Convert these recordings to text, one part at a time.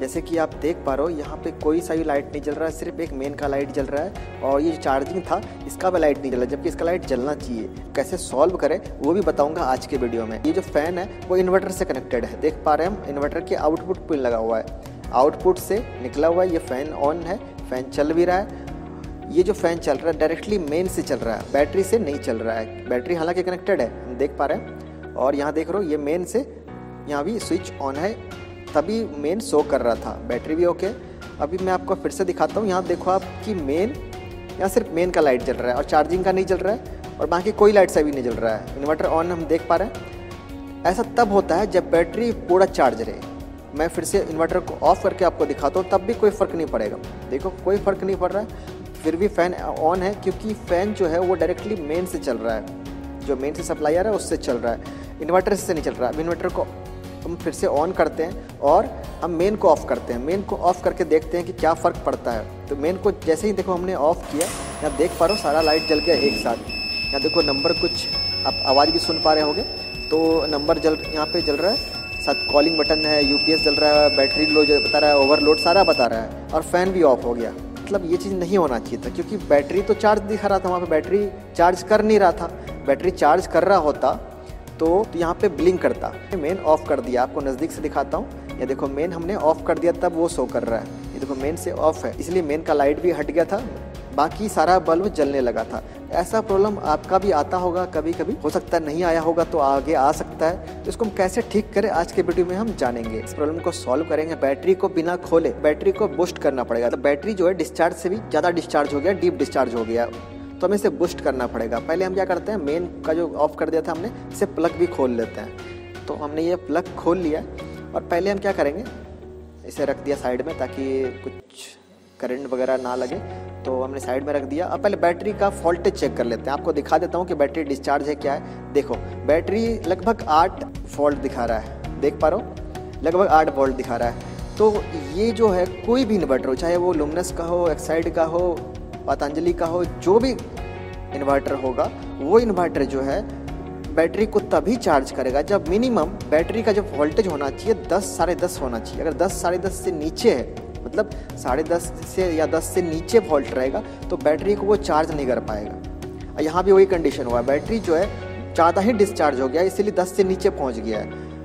जैसे कि आप देख पा रहे हो यहाँ पे कोई सा भी लाइट नहीं जल रहा है, सिर्फ एक मेन का लाइट जल रहा है और ये जो चार्जिंग था इसका भी लाइट नहीं जल रहा, जबकि इसका लाइट जलना चाहिए। कैसे सॉल्व करें वो भी बताऊंगा आज के वीडियो में। ये जो फ़ैन है वो इन्वर्टर से कनेक्टेड है, देख पा रहे हैं हम इन्वर्टर के आउटपुट पिन लगा हुआ है, आउटपुट से निकला हुआ है। ये फ़ैन ऑन है, फ़ैन चल भी रहा है। ये जो फ़ैन चल रहा है डायरेक्टली मेन से चल रहा है, बैटरी से नहीं चल रहा है। बैटरी हालांकि कनेक्टेड है, हम देख पा रहे हैं। और यहाँ देख रहे हो ये मेन से यहाँ भी स्विच ऑन है, तभी मेन शो कर रहा था। बैटरी भी ओके। अभी मैं आपको फिर से दिखाता हूँ। यहाँ देखो आपकी मेन, यहाँ सिर्फ मेन का लाइट जल रहा है और चार्जिंग का नहीं जल रहा है और बाकी कोई लाइट से भी नहीं जल रहा है। इन्वर्टर ऑन हम देख पा रहे हैं। ऐसा तब होता है जब बैटरी पूरा चार्ज रहे। मैं फिर से इन्वर्टर को ऑफ करके आपको दिखाता हूँ, तब भी कोई फ़र्क नहीं पड़ेगा। देखो कोई फ़र्क नहीं पड़ रहा है, फिर भी फ़ैन ऑन है क्योंकि फ़ैन जो है वो डायरेक्टली मेन से चल रहा है, जो मेन से सप्लाई आ रहा है उससे चल रहा है, इन्वर्टर से नहीं चल रहा है। अब इन्वर्टर को हम फिर से ऑन करते हैं और हम मेन को ऑफ़ करते हैं। मेन को ऑफ़ करके देखते हैं कि क्या फ़र्क पड़ता है। तो मेन को जैसे ही देखो हमने ऑफ़ किया, यहाँ देख पा रहे हो सारा लाइट जल गया एक साथ। यहाँ देखो नंबर कुछ आप आवाज़ भी सुन पा रहे होंगे, तो नंबर यहाँ पे जल रहा है, साथ कॉलिंग बटन है, यूपीएस जल रहा है, बैटरी लो बता रहा है, ओवरलोड सारा बता रहा है और फ़ैन भी ऑफ हो गया। मतलब ये चीज़ नहीं होना चाहिए था क्योंकि बैटरी तो चार्ज दिखा रहा था, वहाँ पे बैटरी चार्ज कर नहीं रहा था। बैटरी चार्ज कर रहा होता तो यहाँ पे ब्लिंक करता। मेन ऑफ कर दिया, आपको नज़दीक से दिखाता हूँ। ये देखो मेन हमने ऑफ कर दिया तब वो शो कर रहा है। ये देखो मेन से ऑफ है, इसलिए मेन का लाइट भी हट गया था, बाकी सारा बल्ब जलने लगा था। ऐसा प्रॉब्लम आपका भी आता होगा कभी कभी, हो सकता है नहीं आया होगा तो आगे आ सकता है। तो इसको हम कैसे ठीक करें आज के वीडियो में हम जानेंगे। इस प्रॉब्लम को सॉल्व करेंगे। बैटरी को बिना खोले बैटरी को बूस्ट करना पड़ेगा। तो बैटरी जो है डिस्चार्ज से भी ज़्यादा डिस्चार्ज हो गया, डीप डिस्चार्ज हो गया, तो हमें इसे बूस्ट करना पड़ेगा। पहले हम क्या करते हैं, मेन का जो ऑफ कर दिया था हमने, इसे प्लग भी खोल लेते हैं। तो हमने ये प्लग खोल लिया और पहले हम क्या करेंगे, इसे रख दिया साइड में ताकि कुछ करंट वगैरह ना लगे, तो हमने साइड में रख दिया। अब पहले बैटरी का वोल्टेज चेक कर लेते हैं। आपको दिखा देता हूँ कि बैटरी डिस्चार्ज है क्या है। देखो बैटरी लगभग 8 वोल्ट दिखा रहा है, देख पा रहे हो, लगभग 8 वोल्ट दिखा रहा है। तो ये जो है कोई भी इन्वर्टर हो, चाहे वो लुमिनस का हो, एक्साइड का हो, पतंजलि का हो, जो भी इन्वर्टर होगा, वो इन्वर्टर जो है बैटरी को तभी चार्ज करेगा जब मिनिमम बैटरी का जो वोल्टेज होना चाहिए 10 साढ़े 10 होना चाहिए। अगर 10 साढ़े 10 से नीचे है, मतलब 10.5 से या 10 से नीचे वोल्ट रहेगा, तो बैटरी को वो चार्ज नहीं कर पाएगा। यहाँ भी वही कंडीशन हुआ है, बैटरी जो है ज़्यादा ही डिस्चार्ज हो गया, इसीलिए 10 से नीचे पहुँच गया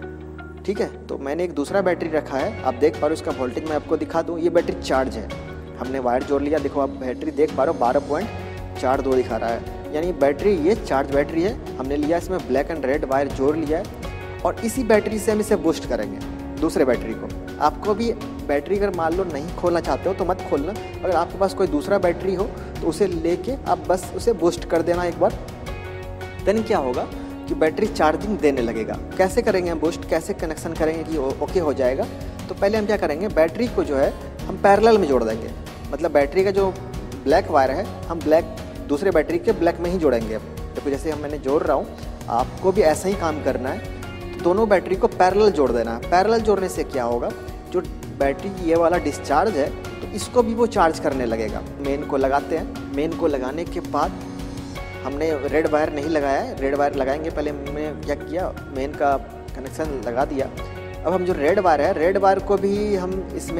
है। ठीक है, तो मैंने एक दूसरा बैटरी रखा है, आप देख पा रहे हो। उसका वोल्टेज मैं आपको दिखा दूँ। ये बैटरी चार्ज है, हमने वायर जोड़ लिया। देखो आप बैटरी देख पा रहे हो 12.42 दिखा रहा है, यानी बैटरी ये चार्ज बैटरी है। हमने लिया इसमें ब्लैक एंड रेड वायर जोड़ लिया है और इसी बैटरी से हम इसे बूस्ट करेंगे दूसरे बैटरी को। आपको भी बैटरी अगर मान लो नहीं खोलना चाहते हो तो मत खोलना, अगर आपके पास कोई दूसरा बैटरी हो तो उसे लेके आप बस उसे बूस्ट कर देना एक बार। देन क्या होगा कि बैटरी चार्जिंग देने लगेगा। कैसे करेंगे हम बूस्ट, कैसे कनेक्शन करेंगे कि ओके हो जाएगा। तो पहले हम क्या करेंगे, बैटरी को जो है हम पैरेलल में जोड़ देंगे। मतलब बैटरी का जो ब्लैक वायर है हम ब्लैक दूसरे बैटरी के ब्लैक में ही जोड़ेंगे। तो जैसे मैंने जोड़ रहा हूँ, आपको भी ऐसा ही काम करना है। तो दोनों बैटरी को पैरेलल जोड़ देना है। पैरेलल जोड़ने से क्या होगा, जो बैटरी ये वाला डिस्चार्ज है तो इसको भी वो चार्ज करने लगेगा। मेन को लगाते हैं। मेन को लगाने के बाद हमने रेड वायर नहीं लगाया है, रेड वायर लगाएंगे। पहले हमने क्या किया, मेन का कनेक्शन लगा दिया। अब हम जो रेड वायर है, रेड वायर को भी हम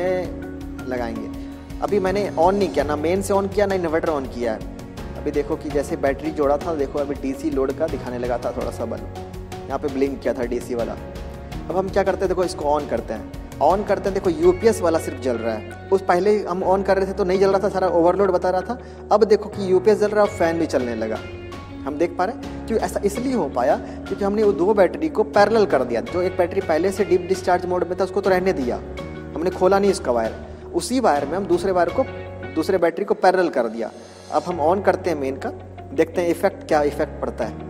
इसमें लगाएंगे। अभी मैंने ऑन नहीं किया, ना मेन से ऑन किया ना इन्वर्टर ऑन किया है। अभी देखो कि जैसे बैटरी जोड़ा था, देखो अभी डीसी लोड का दिखाने लगा था, थोड़ा सा बल्ब यहाँ पे ब्लिंक किया था डीसी वाला। अब हम क्या करते हैं, देखो इसको ऑन करते हैं। ऑन करते हैं, देखो यूपीएस वाला सिर्फ जल रहा है। उस पहले हम ऑन कर रहे थे तो नहीं जल रहा था, सारा ओवरलोड बता रहा था। अब देखो कि यूपीएस जल रहा है और फैन भी चलने लगा। हम देख पा रहे हैं क्योंकि ऐसा इसलिए हो पाया क्योंकि हमने वो दो बैटरी को पैरेलल कर दिया। जो एक बैटरी पहले से डीप डिस्चार्ज मोड में था उसको तो रहने दिया, हमने खोला नहीं उसका वायर। उसी वायर में हम दूसरे वायर को, दूसरे बैटरी को पैरेलल कर दिया। अब हम ऑन करते हैं मेन का, देखते हैं इफेक्ट क्या इफेक्ट पड़ता है।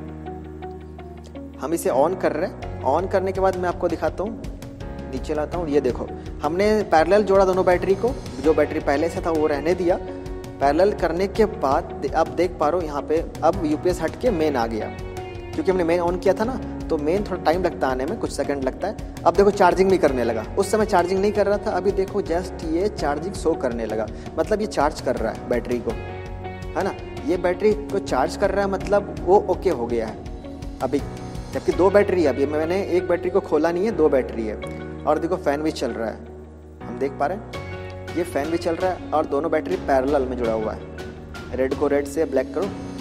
हम इसे ऑन कर रहे हैं। ऑन करने के बाद मैं आपको दिखाता हूँ, नीचे लाता हूँ। ये देखो हमने पैरेलल जोड़ा दोनों बैटरी को, जो बैटरी पहले से था वो रहने दिया। पैरेलल करने के बाद आप देख पा रहे हो यहाँ पे अब यूपीएस हट के मेन आ गया, क्योंकि हमने मेन ऑन किया था ना, तो मेन थोड़ा टाइम लगता है आने में, कुछ सेकंड लगता है। अब देखो चार्जिंग भी करने लगा, उस समय चार्जिंग नहीं कर रहा था, अभी देखो जस्ट ये चार्जिंग शो करने लगा, मतलब ये चार्ज कर रहा है बैटरी को, है ना। ये बैटरी को चार्ज कर रहा है, मतलब वो ओके हो गया है अभी। जबकि दो बैटरी है, अभी मैंने एक बैटरी को खोला नहीं है, दो बैटरी है। और देखो फैन भी चल रहा है, हम देख पा रहे हैं ये फ़ैन भी चल रहा है और दोनों बैटरी पैरेलल में जुड़ा हुआ है। रेड को रेड से, ब्लैक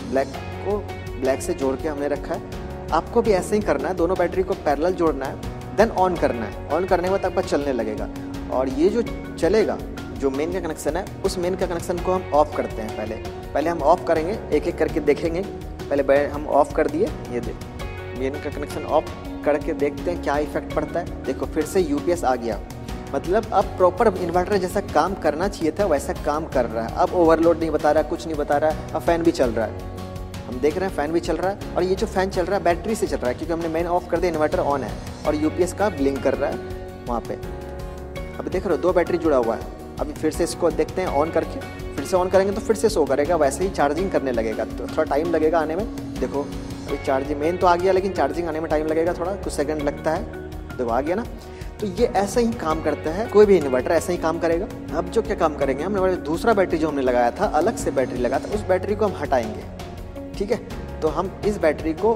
को ब्लैक से जोड़ के हमने रखा है। आपको भी ऐसे ही करना है, दोनों बैटरी को पैरेलल जोड़ना है, देन ऑन करना है। ऑन करने के बाद आपका चलने लगेगा और ये जो चलेगा, जो मेन का कनेक्शन है, उस मेन का कनेक्शन को हम ऑफ़ करते हैं। पहले हम ऑफ़ करेंगे, एक एक करके देखेंगे। पहले हम ऑफ़ कर दिए, ये मेन का कनेक्शन ऑफ करके देखते हैं क्या इफेक्ट पड़ता है। देखो फिर से यूपीएस आ गया, मतलब अब प्रॉपर इन्वर्टर जैसा काम करना चाहिए था वैसा काम कर रहा है। अब ओवरलोड नहीं बता रहा, कुछ नहीं बता रहा है। अब फ़ैन भी चल रहा है, हम देख रहे हैं फ़ैन भी चल रहा है। और ये जो फ़ैन चल रहा है बैटरी से चल रहा है, क्योंकि हमने मेन ऑफ कर दिया, इन्वर्टर ऑन है और यूपीएस का ब्लिंक कर रहा है वहाँ पे। अभी देख रहे हो 2 बैटरी जुड़ा हुआ है। अभी फिर से इसको देखते हैं ऑन करके, फिर से ऑन करेंगे तो फिर से शो करेगा, वैसे ही चार्जिंग करने लगेगा। तो थोड़ा टाइम लगेगा आने में। देखो अभी चार्जिंग मेन तो आ गया, लेकिन चार्जिंग आने में टाइम लगेगा, थोड़ा कुछ सेकंड लगता है। देखो आ गया ना। तो ये ऐसा ही काम करता है, कोई भी इन्वर्टर ऐसा ही काम करेगा। अब जो क्या काम करेंगे, हमने दूसरा बैटरी जो हमने लगाया था, अलग से बैटरी लगा था, उस बैटरी को हम हटाएंगे। ठीक है, तो हम इस बैटरी को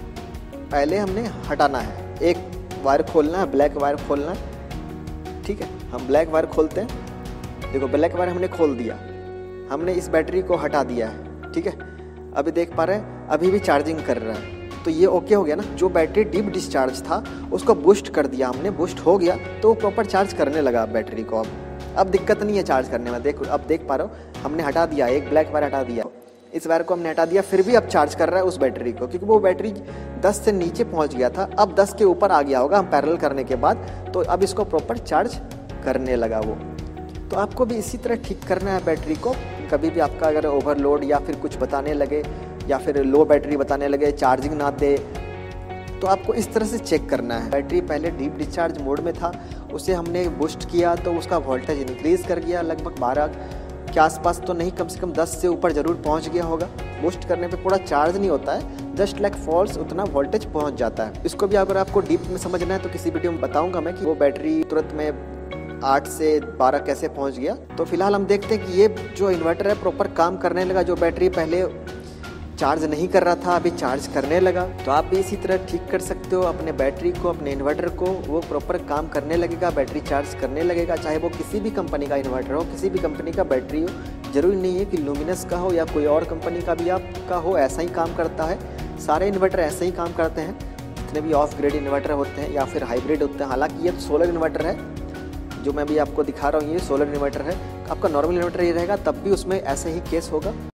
पहले हमने हटाना है। एक वायर खोलना है, ब्लैक वायर खोलना है। ठीक है, हम ब्लैक वायर खोलते हैं। देखो ब्लैक वायर हमने खोल दिया, हमने इस बैटरी को हटा दिया है। ठीक है, अभी देख पा रहे हैं अभी भी चार्जिंग कर रहा है, तो ये ओके हो गया ना। जो बैटरी डीप डिस्चार्ज था उसको बूस्ट कर दिया हमने, बूस्ट हो गया तो वो प्रॉपर चार्ज करने लगा बैटरी को। अब दिक्कत नहीं है चार्ज करने में। देखो अब देख पा रहे हो हमने हटा दिया, एक ब्लैक वायर हटा दिया, इस वायर को हमने हटा दिया, फिर भी अब चार्ज कर रहा है उस बैटरी को, क्योंकि वो बैटरी 10 से नीचे पहुंच गया था, अब 10 के ऊपर आ गया होगा हम पैरेलल करने के बाद, तो अब इसको प्रॉपर चार्ज करने लगा वो। तो आपको भी इसी तरह ठीक करना है बैटरी को। कभी भी आपका अगर ओवरलोड या फिर कुछ बताने लगे या फिर लो बैटरी बताने लगे, चार्जिंग ना दे, तो आपको इस तरह से चेक करना है। बैटरी पहले डीप डिस्चार्ज मोड में था, उसे हमने बूस्ट किया तो उसका वोल्टेज इंक्रीज़ कर गया, लगभग 12 के आसपास तो नहीं, कम से कम 10 से ऊपर ज़रूर पहुंच गया होगा। बूस्ट करने पे पूरा चार्ज नहीं होता है, जस्ट लाइक फॉल्स उतना वोल्टेज पहुंच जाता है। इसको भी अगर आपको डीप में समझना है तो किसी वीडियो में बताऊँगा मैं कि वो बैटरी तुरंत में 8 से 12 कैसे पहुंच गया। तो फिलहाल हम देखते हैं कि ये जो इन्वर्टर है प्रॉपर काम करने लगा। जो बैटरी पहले चार्ज नहीं कर रहा था अभी चार्ज करने लगा। तो आप भी इसी तरह ठीक कर सकते हो अपने बैटरी को, अपने इन्वर्टर को, वो प्रॉपर काम करने लगेगा, बैटरी चार्ज करने लगेगा। चाहे वो किसी भी कंपनी का इन्वर्टर हो, किसी भी कंपनी का बैटरी हो, ज़रूरी नहीं है कि लुमिनस का हो या कोई और कंपनी का भी आपका हो, ऐसा ही काम करता है। सारे इन्वर्टर ऐसे ही काम करते हैं, जितने भी ऑफ ग्रिड इन्वर्टर होते हैं या फिर हाइब्रिड होते हैं। हालांकि ये सोलर इन्वर्टर है जो मैं भी आपको दिखा रहा हूँ, ये सोलर इन्वर्टर है। आपका नॉर्मल इन्वर्टर ये रहेगा तब भी उसमें ऐसे ही केस होगा।